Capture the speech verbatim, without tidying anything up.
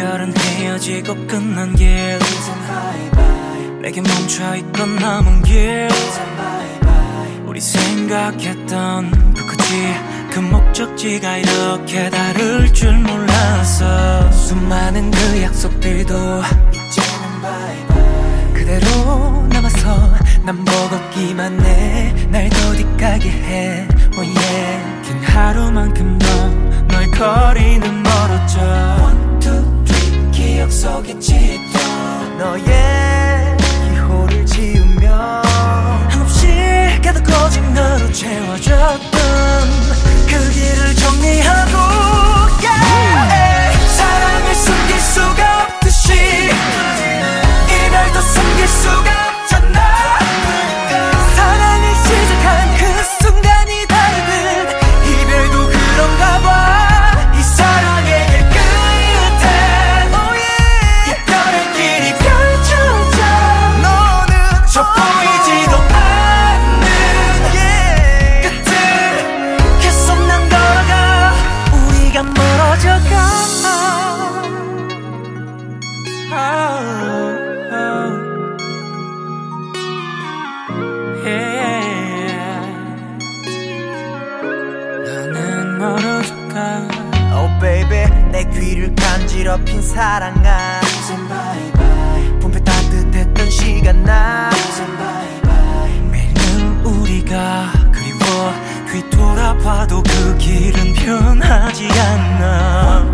이별은 헤어지고 끝난 길 내게 멈춰있던 남은 길 우리 생각했던 그 끝이 그 목적지가 이렇게 다를 줄 몰랐어. 수많은 그 약속들도 이제는 바이바이 그대로 남아서 난 버겁기만 해. 날 더디까게 해 oh yeah. 긴 하루만큼 더 너의 거리는 멀어져. One, two, three 기억 속에 짙던 너의 기호를 지우며 한없이 가득거진 너로 채워졌던 그 길을 정리하고 yeah. 사랑을 숨길 수가 없듯이 이별도 숨길 수가 없잖아. 사랑을 시작한 그 순간이 다르듯 이별도 그런가 봐. 이 사랑의 길 끝에 oh yeah. 이별의 길이 펼쳐져. 너는 저 보이지도 않는 yeah. 끝을 계속 난 걸어가. 우리가 멀어져가. oh, oh. yeah. 나는 멀어져가. Oh baby 내 귀를 간지럽힌 사랑아 이젠 바이바이. 봄에 따뜻했던 시간 나 이젠 바이바이. 매일은 우리가 그리워 뒤돌아봐도 그 길은 변하지 않나.